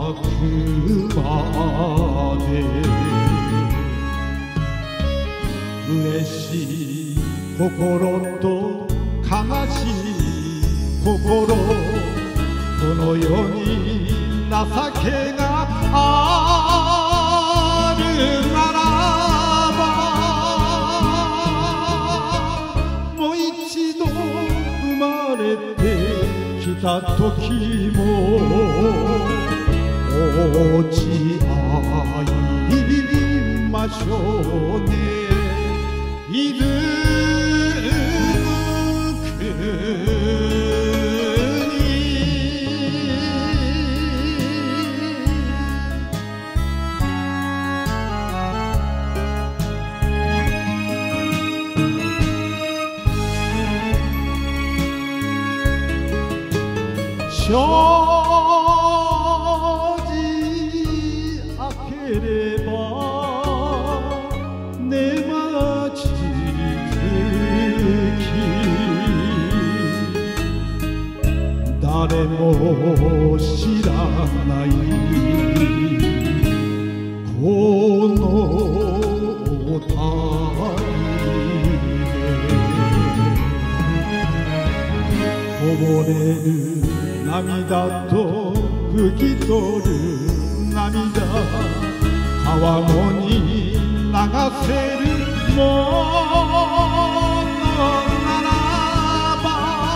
まで嬉しい心と悲しい心この世に情けがあるならばもう一度生まれてきた時も落ち合いましょうねいず正直明ければ寝待ちつき誰も知らないこの旅でこぼれる涙と拭き取る涙川面に流せるものならば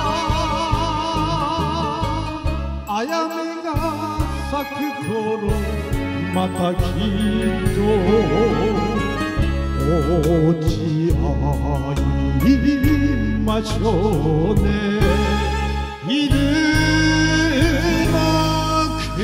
あやめが咲く頃またきっと落ち合いましょうねいるの国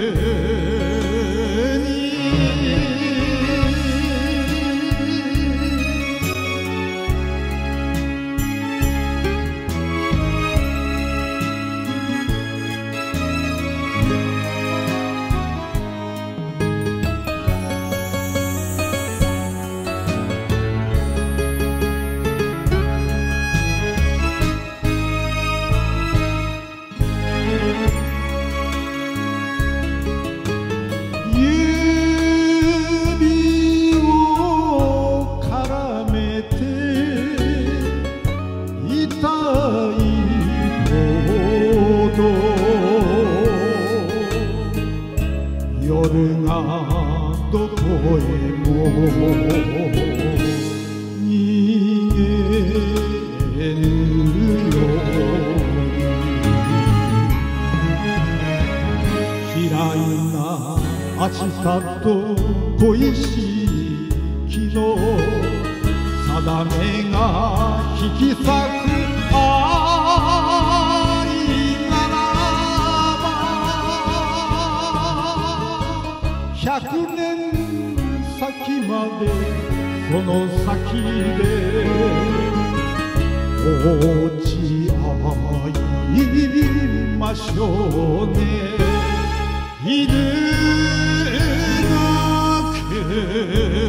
夜がどこへも逃げるように嫌いな明日と恋しい昨日定めが引き裂く愛ならば100年先までその先で落ち合いましょうねいるのく